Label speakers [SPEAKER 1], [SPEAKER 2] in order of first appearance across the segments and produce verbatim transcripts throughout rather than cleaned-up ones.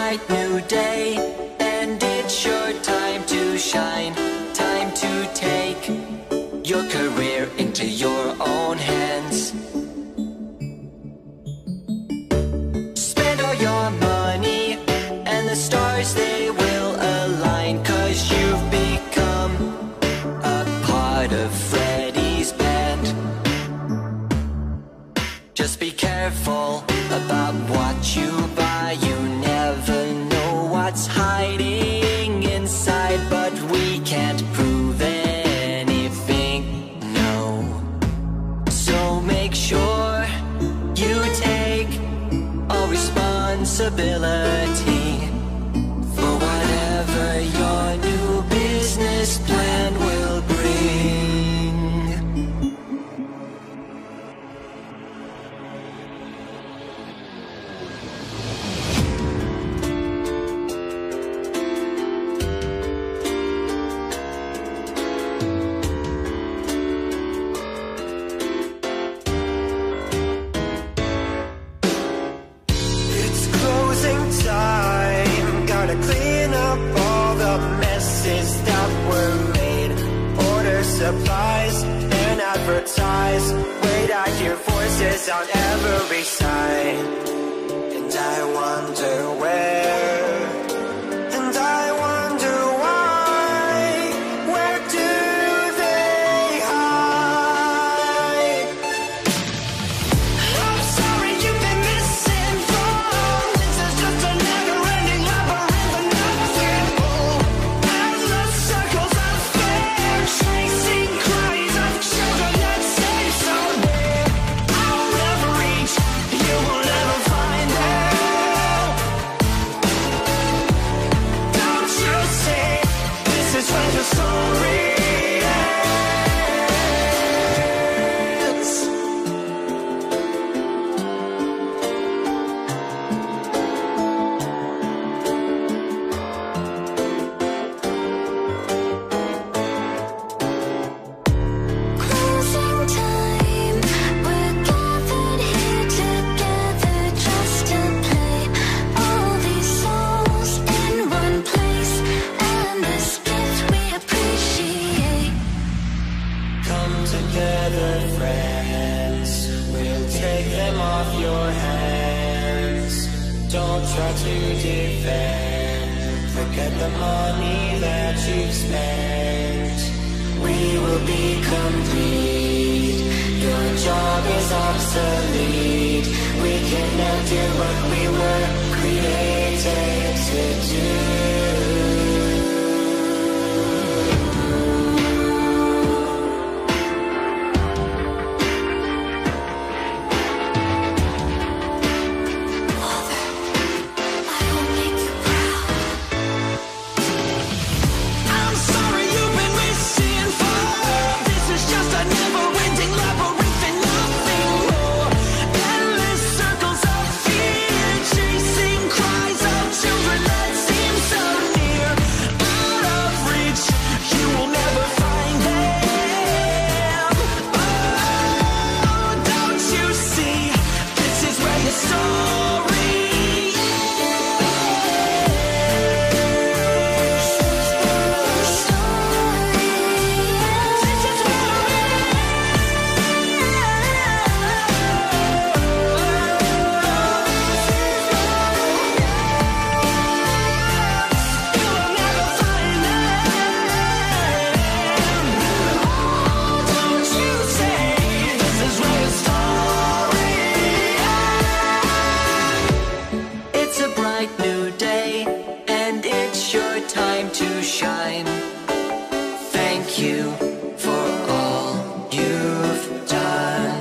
[SPEAKER 1] bright new day, and it's your time to shine. Time to take your career into your own hands. Spend all your money, and the stars, they will align. 'Cause you've become a part of Freddy's band. Just be careful about what you buy. You never know what's hiding inside, but we can't prove anything, no. So make sure you take all responsibility for whatever your new business plan will bring. Supplies and advertise. Wait, I hear voices on every side, and I wonder where, and I wonder why. Where do they hide? I'm sorry you've been misinformed. This is just a never-ending labyrinth of nothing more. Endless circles of fear, chasing cries of children that seem so near. I'll never reach, you will never find them. Don't you see, this is where the story ends.
[SPEAKER 2] Closing time, we're gathered here together just to play. All these souls in one place, and this gift we appreciate.
[SPEAKER 1] Come together, friends. We'll take them off your hands. Don't try to defend. Forget the money that you've spent. We will be complete. Your job is obsolete. We cannot do what we were created to do.
[SPEAKER 2] I will make you proud.
[SPEAKER 1] I'm sorry you've been misinformed. This is just a never-ending labyrinth and nothing more. Endless circles of fear, chasing cries of children that seem so near. Out of reach, you will never find them. Oh, don't you see? This is where your story It's a bright new day, and it's your time to shine. Thank you for all you've done.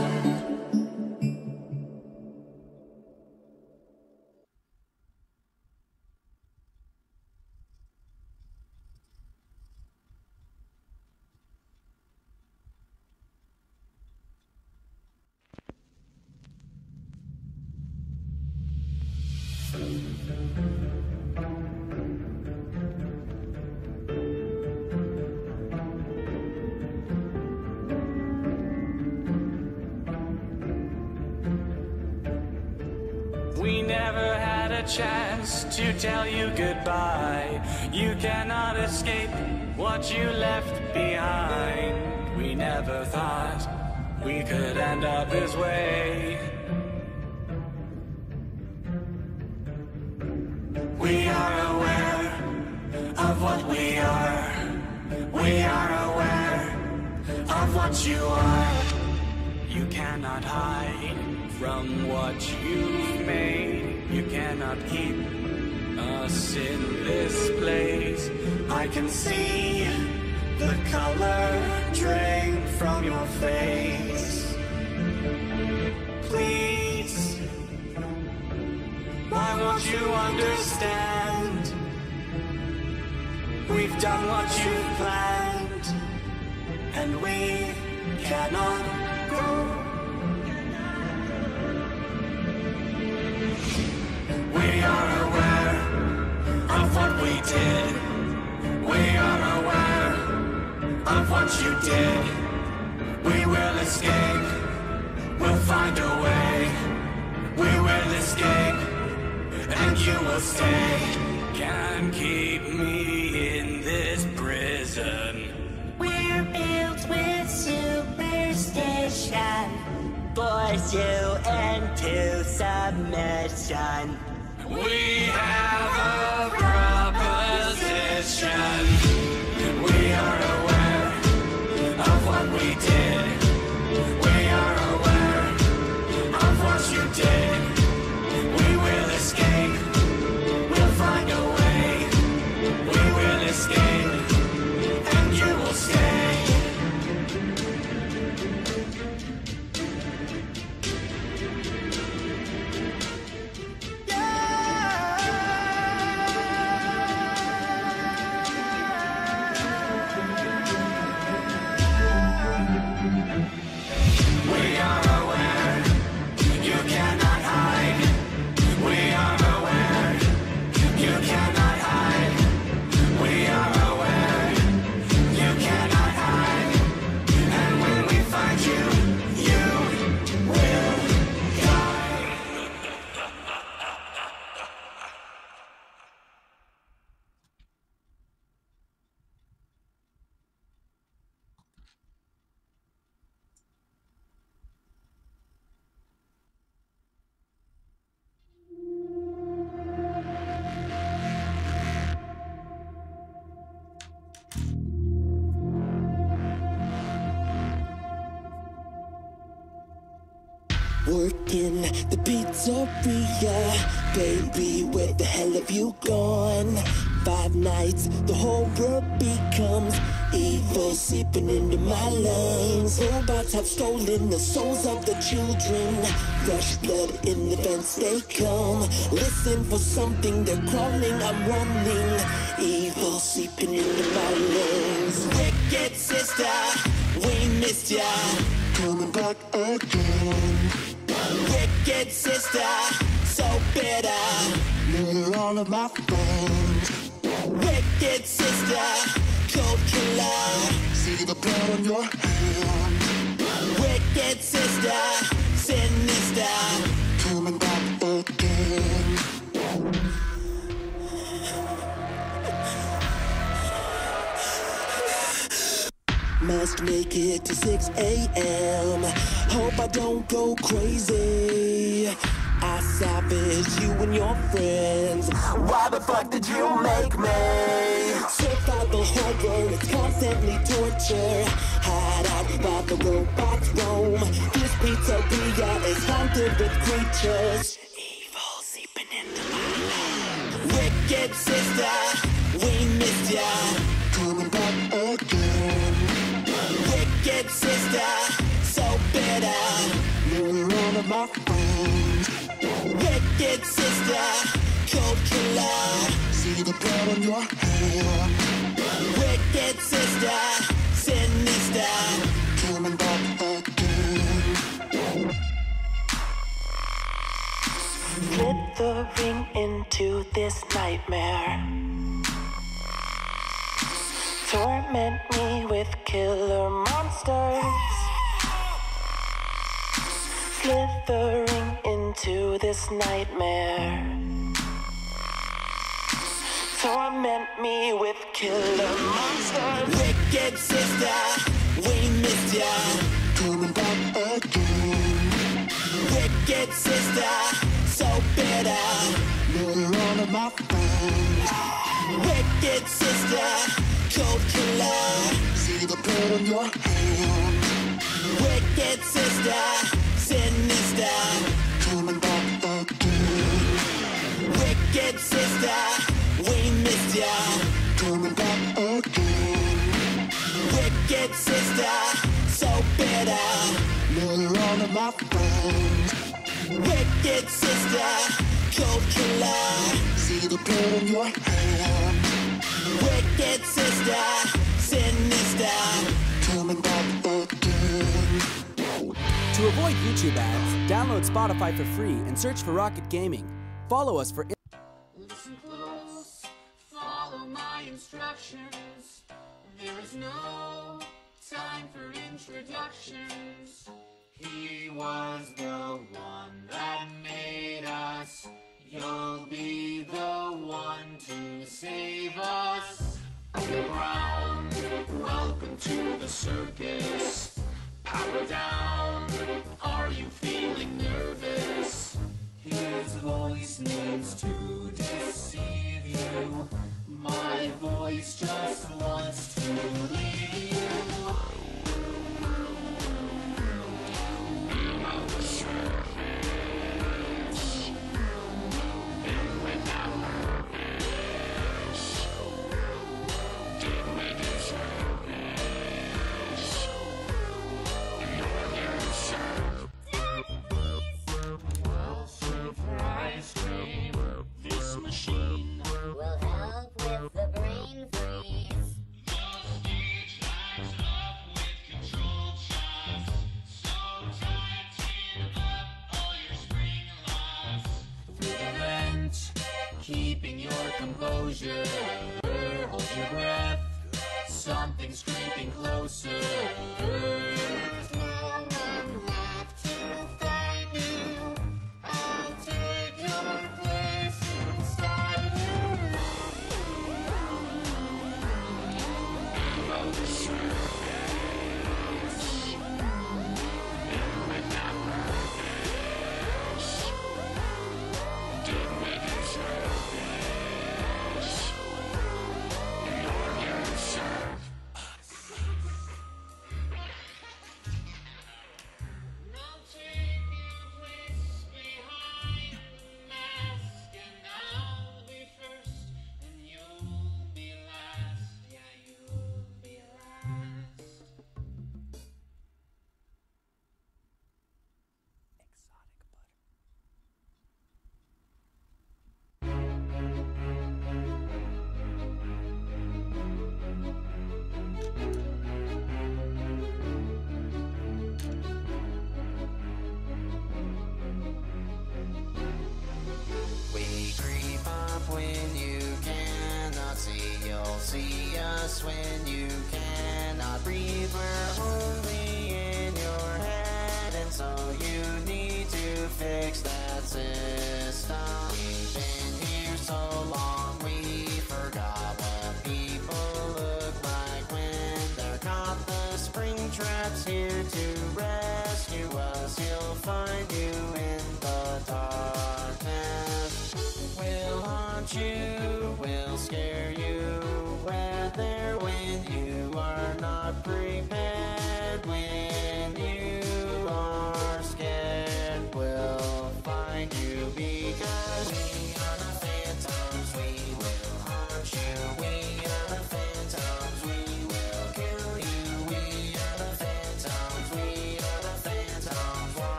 [SPEAKER 3] We never had a
[SPEAKER 1] chance to tell you goodbye. You cannot escape what you left behind. We never thought we could end up this way. We are aware of what we are. We are aware of what you are. You cannot hide from what you've made. You cannot keep us in this place. I can see the color drain from your face. Please, why won't you understand? We've done what you've planned, and we cannot go. We are aware of what we did. We are aware of what you did. We will escape. We'll find a way. We will escape, and you will stay. Can't keep me in this prison.
[SPEAKER 3] We're built with superstition, force you into submission.
[SPEAKER 1] We have a proposition. We are aware of what we did. We are aware of what you did. We will escape. We'll find a way. We will escape, and you will stay. We are aware, you cannot hide. We are aware, you cannot hide. We are aware, you cannot hide. And when we find you, you will die.
[SPEAKER 4] Working the pizzeria, baby, where the hell have you gone? Five nights, the whole world becomes evil, seeping into my lungs. Robots have stolen the souls of the children. Rush blood in the vents they come. Listen for something, they're crawling, I'm running. Evil seeping into my lungs. Wicked sister, we missed ya. Coming back again. Wicked sister, so bitter. Murder all of my friends. Wicked sister, cold killer. See the blood on your hand. Wicked sister, sinister. Coming back again. Must make it to six a m Hope I don't go crazy. I savage you and your friends. Why the fuck did you make me? Survival horror, it's constantly torture. Hide out while the robots roam. This pizzeria is haunted with creatures. Evil seeping into my life. Wicked sister, we missed ya. Coming back again. Wicked sister, so bitter. Murder all of my friends. Wicked sister, cold killer. See the blood on your hand. Wicked sister, sinister. Coming back again. Slithering into this nightmare. Torment me with killer monsters. Slithering into this nightmare. torment me with killer monsters. Wicked sister, we missed ya. Coming back again. Wicked sister, so bitter. Murder all of my friends. Wicked sister, cold killer. See the blood on your hand. Wicked sister, sinister. Coming back again. Wicked sister, we missed ya. Coming back again. Wicked sister, so bitter. Murder all of my friends. Wicked sister, cold killer. See the blood on your hand. Wicked sister, sinister. Coming back again.
[SPEAKER 5] To avoid YouTube ads, download Spotify for free and search for Rocket Gaming. Follow us for
[SPEAKER 6] Listen close, follow my instructions. There is no time for introductions. He was the one that made us. You'll be the one to save us. Underground, welcome to the circus. Power down, are you feeling nervous? His voice needs to deceive you. My voice just wants to leave you. This machine
[SPEAKER 7] will help with the brain freeze.
[SPEAKER 6] stage lights up with control shots. So tighten up all your spring locks. Through the vent, keeping your composure. Hold your breath, something's creeping closer.